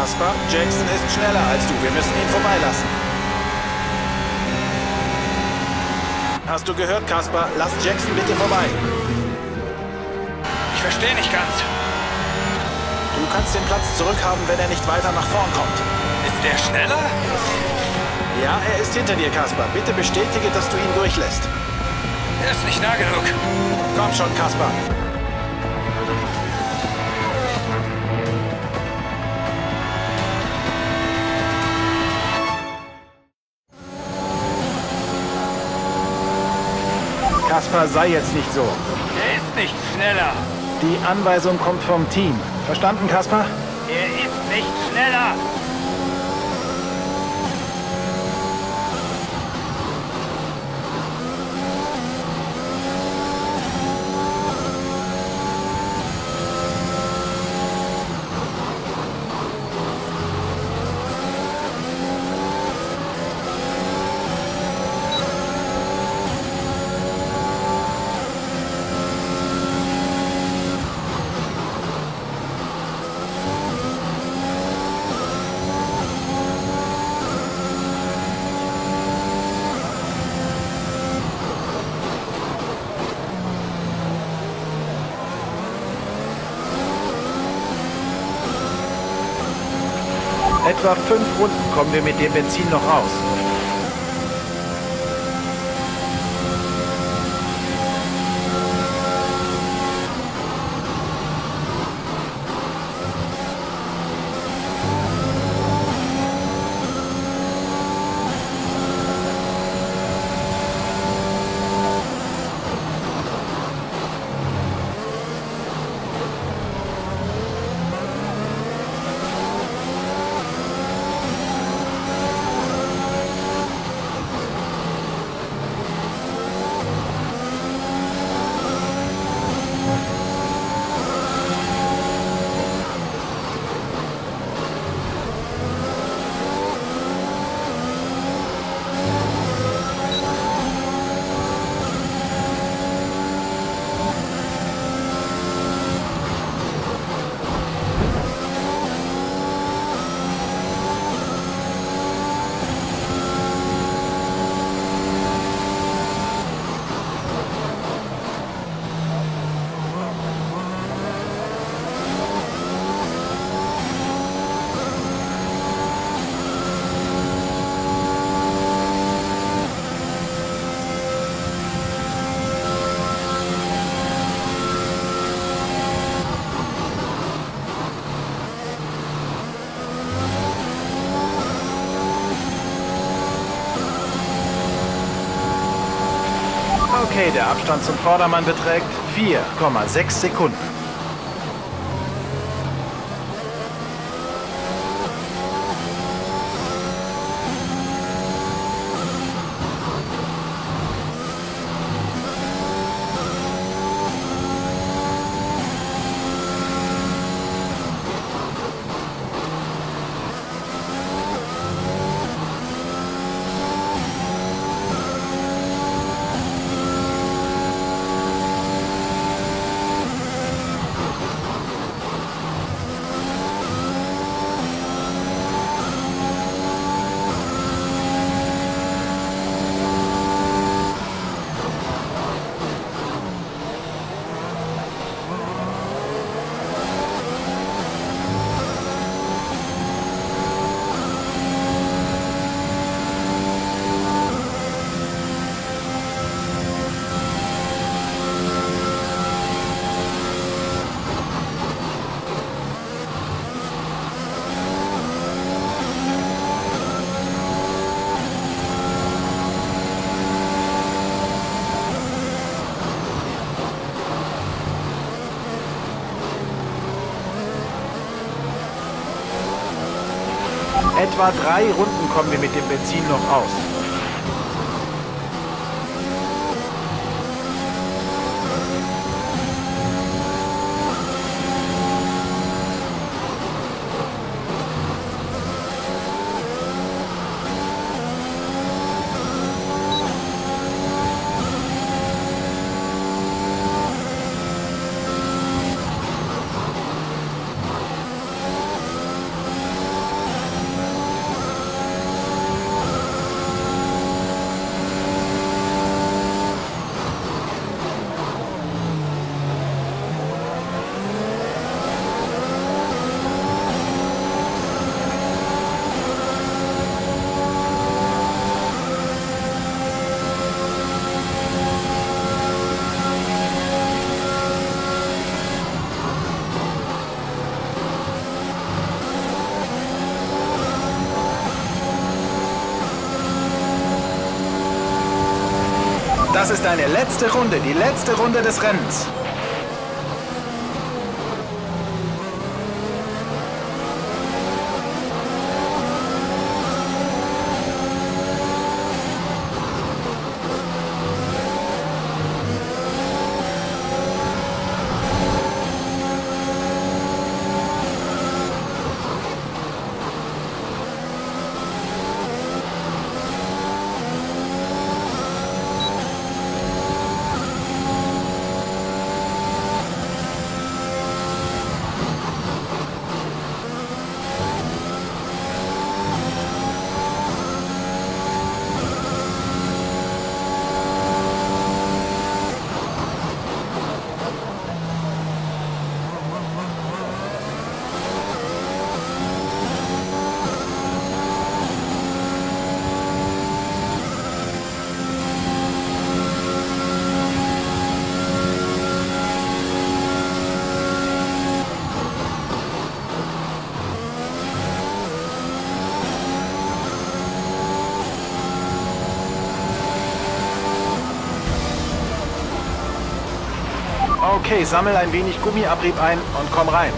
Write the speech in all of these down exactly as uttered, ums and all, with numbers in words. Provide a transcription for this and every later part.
Kaspar, Jackson ist schneller als du. Wir müssen ihn vorbeilassen. Hast du gehört, Kaspar? Lass Jackson bitte vorbei. Ich verstehe nicht ganz. Du kannst den Platz zurückhaben, wenn er nicht weiter nach vorn kommt. Ist der schneller? Ja, er ist hinter dir, Kaspar. Bitte bestätige, dass du ihn durchlässt. Er ist nicht nah genug. Komm schon, Kaspar. Kaspar, sei jetzt nicht so. Er ist nicht schneller. Die Anweisung kommt vom Team. Verstanden, Kaspar? Er ist nicht schneller. Etwa fünf Runden kommen wir mit dem Benzin noch aus. Okay, der Abstand zum Vordermann beträgt vier Komma sechs Sekunden. Etwa drei Runden kommen wir mit dem Benzin noch aus. Das ist deine letzte Runde, die letzte Runde des Rennens. Okay, sammel ein wenig Gummiabrieb ein und komm rein.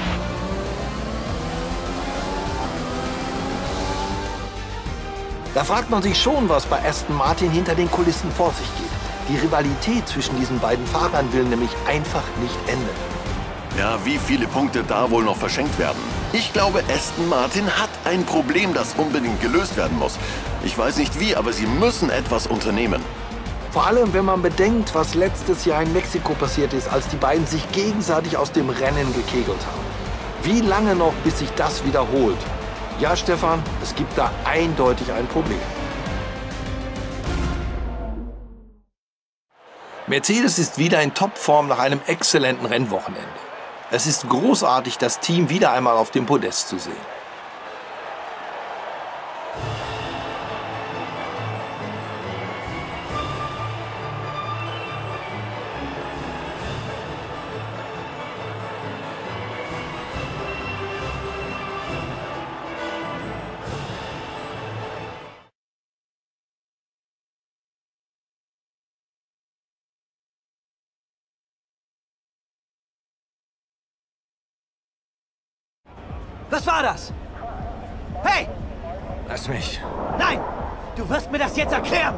Da fragt man sich schon, was bei Aston Martin hinter den Kulissen vor sich geht. Die Rivalität zwischen diesen beiden Fahrern will nämlich einfach nicht enden. Ja, wie viele Punkte da wohl noch verschenkt werden? Ich glaube, Aston Martin hat ein Problem, das unbedingt gelöst werden muss. Ich weiß nicht wie, aber sie müssen etwas unternehmen. Vor allem, wenn man bedenkt, was letztes Jahr in Mexiko passiert ist, als die beiden sich gegenseitig aus dem Rennen gekegelt haben. Wie lange noch, bis sich das wiederholt? Ja, Stefan, es gibt da eindeutig ein Problem. Mercedes ist wieder in Topform nach einem exzellenten Rennwochenende. Es ist großartig, das Team wieder einmal auf dem Podest zu sehen. Was war das? Hey! Lass mich. Nein! Du wirst mir das jetzt erklären!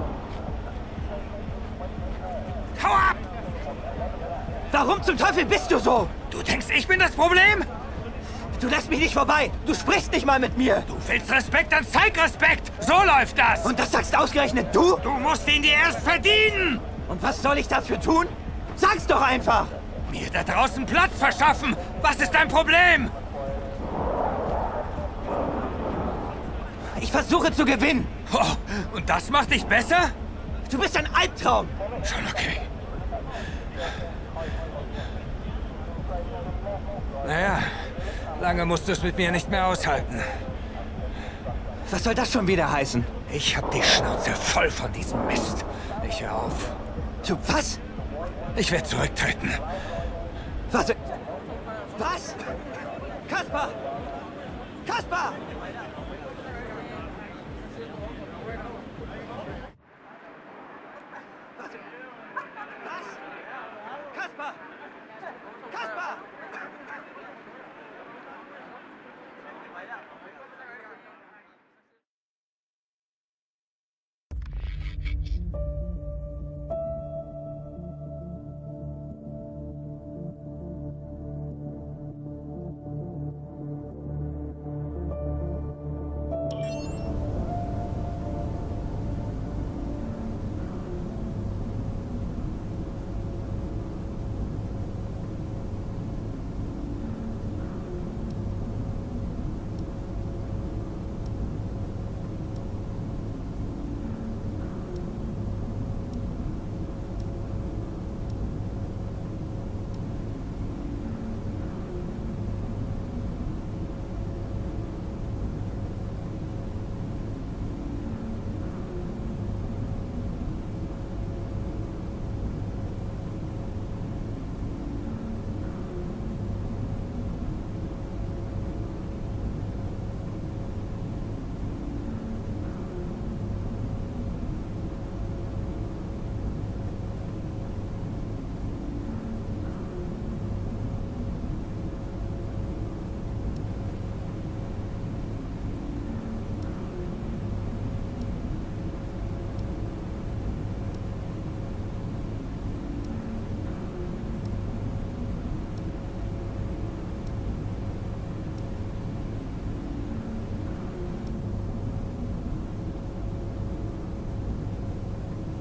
Hau ab! Warum zum Teufel bist du so? Du denkst, ich bin das Problem? Du lässt mich nicht vorbei! Du sprichst nicht mal mit mir! Du willst Respekt, dann zeig Respekt! So läuft das! Und das sagst ausgerechnet du? Du musst ihn dir erst verdienen! Und was soll ich dafür tun? Sag's doch einfach! Mir da draußen Platz verschaffen! Was ist dein Problem? Ich versuche zu gewinnen! Oh, und das macht dich besser? Du bist ein Albtraum! Schon okay. Naja, lange musst du es mit mir nicht mehr aushalten. Was soll das schon wieder heißen? Ich hab die Schnauze voll von diesem Mist. Ich hör auf. Du was? Ich werde zurücktreten. Was? Was? Kaspar! Kaspar!